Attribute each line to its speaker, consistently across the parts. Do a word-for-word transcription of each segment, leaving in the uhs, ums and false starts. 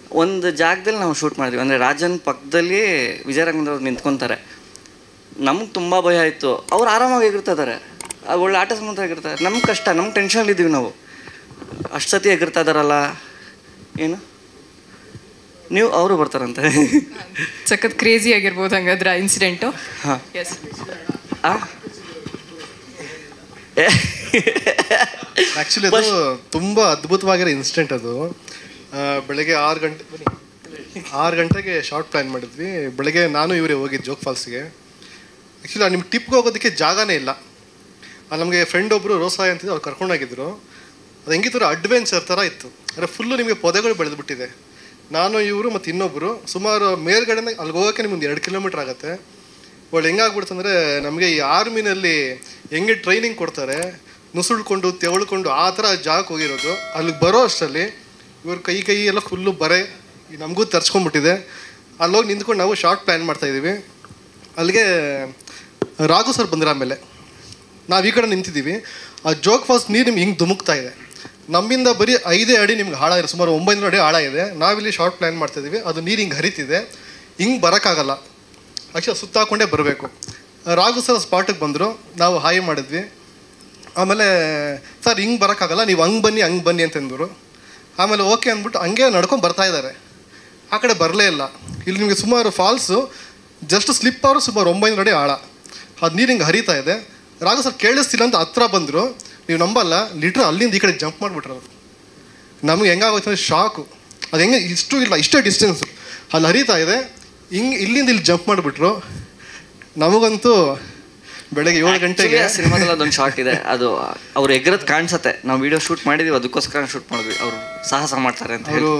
Speaker 1: ಒಂದು ಜಾಗದಲ್ಲಿ ನಾವು ಶೂಟ್ ಮಾಡಿದ್ವಿ, ಅಂದರೆ ರಾಜನ್ ಪಕ್ಕದಲ್ಲಿ ವಿಜಯರಂಗದವ್ರು ನಿಂತ್ಕೊತಾರೆ. ನಮ್ಗೆ ತುಂಬ ಭಯ ಆಯಿತು. ಅವ್ರು ಆರಾಮಾಗಿ ಎಗಿರ್ತಿದ್ದಾರೆ, ಒಳ್ಳೆ ಆಟ ಸಂಬಂಧ ಆಗಿರ್ತಾರೆ. ನಮ್ಗೆ ಕಷ್ಟ, ನಮ್ಗೆ ಟೆನ್ಷನಲ್ಲಿದ್ದೀವಿ ನಾವು. ಅಷ್ಟು ಸತಿ ಎಗಿರ್ತಾ ಇದ್ದಾರಲ್ಲ, ಏನು ನೀವು ಅವರು ಬರ್ತಾರಂತೆ.
Speaker 2: ಸಖತ್ ಕ್ರೇಜಿ ಆಗಿರ್ಬೋದು ಹಂಗಾದ್ರೆ ಇನ್ಸಿಡೆಂಟು.
Speaker 1: ಹಾಂ
Speaker 2: ಎಸ್
Speaker 3: ಆ್ಯಕ್ಚುಲಿ ಅದು ತುಂಬ ಅದ್ಭುತವಾಗಿರೋ ಇನ್ಸಿಡೆಂಟ್. ಅದು ಬೆಳಗ್ಗೆ ಆರು ಗಂಟೆ ಆರು ಗಂಟೆಗೆ ಶಾರ್ಟ್ ಪ್ಲ್ಯಾನ್ ಮಾಡಿದ್ವಿ. ಬೆಳಗ್ಗೆ ನಾನು ಇವರೇ ಹೋಗಿದ್ದು ಜೋಗ್ ಫಾಲ್ಸ್ಗೆ. ಆ್ಯಕ್ಚುಲಿ ನಿಮ್ಗೆ ಟಿಪ್ಗೆ ಹೋಗೋದಕ್ಕೆ ಜಾಗನೇ ಇಲ್ಲ. ಅಲ್ಲಿ ನಮಗೆ ಫ್ರೆಂಡ್ ಒಬ್ಬರು ರೋಸಾಯ್ ಅಂತಿದ್ದು ಅವ್ರು ಕರ್ಕೊಂಡೋಗಿದ್ರು. ಅದು ಹೆಂಗಿತ್ತು ಅಡ್ವೆಂಚರ್ ಥರ ಇತ್ತು. ಅಂದರೆ ಫುಲ್ಲು ನಿಮಗೆ ಪೊದೆಗಳು ಬೆಳೆದುಬಿಟ್ಟಿದೆ. ನಾನು ಇವರು ಮತ್ತು ಇನ್ನೊಬ್ಬರು ಸುಮಾರು ಮೇಲ್ಗಡೆಯಿಂದ ಅಲ್ಲಿಗೆ ಹೋಗೋಕ್ಕೆ ನಿಮ್ಗೆ ಒಂದು ಎರಡು ಕಿಲೋಮೀಟ್ರ್ ಆಗುತ್ತೆ. ಒಳ್ಳೆ ಹೆಂಗಾಗ್ಬಿಡ್ತಂದರೆ ನಮಗೆ ಈ ಆರ್ಮಿನಲ್ಲಿ ಹೆಂಗೆ ಟ್ರೈನಿಂಗ್ ಕೊಡ್ತಾರೆ, ನುಸುಳ್ಕೊಂಡು ತೆವಳ್ಕೊಂಡು ಆ ಥರ ಜಾಗಕ್ಕೆ ಹೋಗಿರೋದು. ಅಲ್ಲಿಗೆ ಬರೋ ಅಷ್ಟರಲ್ಲಿ ಇವ್ರ ಕೈ ಕೈ ಎಲ್ಲ ಫುಲ್ಲು ಬರೆ ನಮಗೂ ತರ್ಸ್ಕೊಂಡ್ಬಿಟ್ಟಿದೆ. ಅಲ್ಲೋಗಿ ನಿಂತ್ಕೊಂಡು ನಾವು ಶಾರ್ಟ್ ಪ್ಲ್ಯಾನ್ ಮಾಡ್ತಾಯಿದ್ದೀವಿ. ಅಲ್ಲಿಗೆ ರಾಘು ಸರ್ ಬಂದ್ರೆ ಆಮೇಲೆ ನಾವು ಈ ಕಡೆ ನಿಂತಿದ್ದೀವಿ. ಆ ಜೋಗ್ ಫಾಲ್ಸ್ ನೀರು ನಿಮ್ಗೆ ಹಿಂಗೆ ಧುಮುಕ್ತಾ ಇದೆ. ನಮ್ಮಿಂದ ಬರೀ ಐದೇ ಅಡಿ ನಿಮ್ಗೆ ಹಾಳ ಇದೆ, ಸುಮಾರು ಒಂಬೈನೂರು ಅಡಿ ಹಾಳ ಇದೆ. ನಾವಿಲ್ಲಿ ಶಾರ್ಟ್ ಪ್ಲ್ಯಾನ್ ಮಾಡ್ತಾಯಿದ್ದೀವಿ. ಅದು ನೀರು ಹಿಂಗೆ ಹರಿತಿದೆ, ಹಿಂಗೆ ಬರೋಕ್ಕಾಗಲ್ಲ. ಆ್ಯಕ್ಚುಲಿ ಸುತ್ತಾಕೊಂಡೇ ಬರಬೇಕು. ರಾಘು ಸರ್ ಸ್ಪಾಟಿಗೆ ಬಂದರು, ನಾವು ಹಾಯ್ ಮಾಡಿದ್ವಿ. ಆಮೇಲೆ ಸರ್ ಹಿಂಗೆ ಬರೋಕ್ಕಾಗಲ್ಲ, ನೀವು ಹಂಗೆ ಬನ್ನಿ ಹಂಗೆ ಬನ್ನಿ ಅಂತಂದರು. ಆಮೇಲೆ ಓಕೆ ಅಂದ್ಬಿಟ್ಟು ಹಂಗೆ ನಡ್ಕೊಂಡು ಬರ್ತಾಯಿದ್ದಾರೆ. ಆ ಕಡೆ ಬರಲೇ ಇಲ್ಲ. ಇಲ್ಲಿ ನಿಮಗೆ ಸುಮಾರು ಫಾಲ್ಸು ಜಸ್ಟ್ ಸ್ಲಿಪ್ ಅವರು ಸುಮಾರು ಒಂಬೈನೂರು ಅಡಿ ಆಳ. ಅದು ನೀರು ಹಿಂಗೆ ಹರಿತಾ ಇದೆ. ರಾಘು ಸರ್ ಕೇಳಿಸ್ತಿಲ್ಲ ಅಂತ ಹತ್ರ ಬಂದರು. ನೀವು ನಂಬಲ್ಲ, ಲೀಟ್ರ್ ಅಲ್ಲಿಂದ ಈ ಕಡೆ ಜಂಪ್ ಮಾಡಿಬಿಟ್ರು ಅವರು. ನಮಗೆ ಹೆಂಗಾಗೋಯ್ತು ಅಂದರೆ ಶಾಕು. ಅದು ಹೆಂಗೆ ಇಷ್ಟು ಇಲ್ಲ, ಇಷ್ಟೇ ಡಿಸ್ಟೆನ್ಸು ಅಲ್ಲಿ ಹರಿತಾ ಇದೆ. ಹಿಂಗೆ ಇಲ್ಲಿಂದ ಇಲ್ಲಿ ಜಂಪ್ ಮಾಡಿಬಿಟ್ರು. ನಮಗಂತೂ ಬೆಳಗ್ಗೆ ಏಳು ಗಂಟೆಗೆ
Speaker 1: ಸಿನಿಮಾದಲ್ಲಿ ಅದೊಂದು ಶಾರ್ಟ್ ಇದೆ, ಅದು ಅವ್ರು ಎಗ್ರದ್ ಕಾಣಿಸುತ್ತೆ. ನಾವು ವಿಡಿಯೋ ಶೂಟ್ ಮಾಡಿದ್ವಿ, ಅದಕ್ಕೋಸ್ಕರ ಶೂಟ್ ಮಾಡಿದ್ವಿ. ಅವರು ಸಾಹಸ ಮಾಡ್ತಾರೆ ಅಂತ
Speaker 3: ಅವರು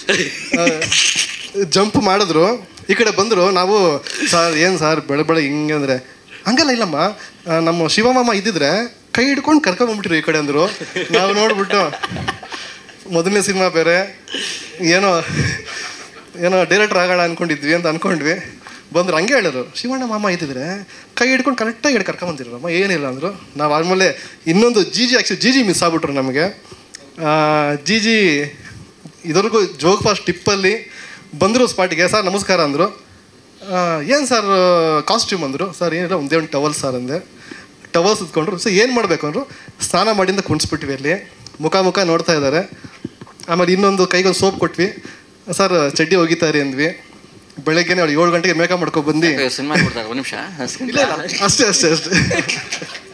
Speaker 3: ಜಂಪ್ ಮಾಡಿದ್ರು. ಈ ಕಡೆ ಬಂದರು. ನಾವು ಸರ್ ಏನು ಸರ್ ಬೆಳೆ ಬೆಳೆ ಹಿಂಗೆ ಅಂದರೆ ಹಂಗಲ್ಲ ಇಲ್ಲಮ್ಮ, ನಮ್ಮ ಶಿವಮಾಮ ಇದ್ದಿದ್ರೆ ಕೈ ಹಿಡ್ಕೊಂಡು ಕರ್ಕೊಂಬಂದ್ಬಿಟ್ರು ಈ ಕಡೆ ಅಂದರು. ನಾವು ನೋಡ್ಬಿಟ್ಟು ಮೊದಲನೇ ಸಿನಿಮಾ ಬೇರೆ, ಏನೋ ಏನೋ ಡೈರೆಕ್ಟರ್ ಆಗೋಣ ಅಂದ್ಕೊಂಡಿದ್ವಿ ಅಂತ ಅಂದ್ಕೊಂಡ್ವಿ. ಬಂದರು ಹಂಗೆ ಹೇಳೋರು, ಶಿವಣ್ಣ ಮಾಮ ಇದ್ದಿದ್ರೆ ಕೈ ಹಿಡ್ಕೊಂಡು ಕರೆಕ್ಟಾಗಿ ಹಿಡ್ದು ಕರ್ಕೊಂಬಂದಿರಮ್ಮ, ಏನಿಲ್ಲ ಅಂದರು. ನಾವು ಆದಮೇಲೆ ಇನ್ನೊಂದು ಜಿ ಜಿ ಆ್ಯಕ್ಚುಲಿ ಜಿ ಜಿ ಮಿಸ್ ಆಗ್ಬಿಟ್ರು ನಮಗೆ. ಜಿ ಜಿ ಇದ್ರಿಗೂ ಜೋಗ್ ಫಾಲ್ಸ್ ಟಿಪ್ಪಲ್ಲಿ ಬಂದರು ಸ್ಪಾಟಿಗೆ. ಸರ್ ನಮಸ್ಕಾರ ಅಂದರು. ಏನು ಸರ್ ಕಾಸ್ಟ್ಯೂಮ್ ಅಂದರು. ಸರ್ ಏನಿಲ್ಲ ಒಂದೇ ಒಂದು ಟವಲ್ ಸರ್ ಅಂದೆ. ಟವಲ್ಸ್ ಇದ್ಕೊಂಡ್ರು. ಸರ್ ಏನು ಮಾಡಬೇಕು ಅಂದರು. ಸ್ನಾನ ಮಾಡಿಂದ ಕುಣಿಸ್ಬಿಟ್ವಿ. ಅಲ್ಲಿ ಮುಖ ಮುಖ ನೋಡ್ತಾ ಇದ್ದಾರೆ. ಆಮೇಲೆ ಇನ್ನೊಂದು ಕೈಗೊಂದು ಸೋಪ್ ಕೊಟ್ವಿ. ಸರ್ ಚಡ್ಡಿ ಒಗಿತಾರೆ ಅಂದ್ವಿ. ಬೆಳಗ್ಗೆನೇ ಅವಳು ಏಳು ಗಂಟೆಗೆ ಮೇಕಪ್ ಮಾಡ್ಕೊಂಡು ಬಂದು
Speaker 1: ಸಿನಿಮಾ ಕೊಡ್ತಾರೆ. ಒಂದು ನಿಮಿಷ
Speaker 3: ಇಲ್ಲ ಇಲ್ಲ ಅಷ್ಟೇ ಅಷ್ಟೇ ಅಷ್ಟೇ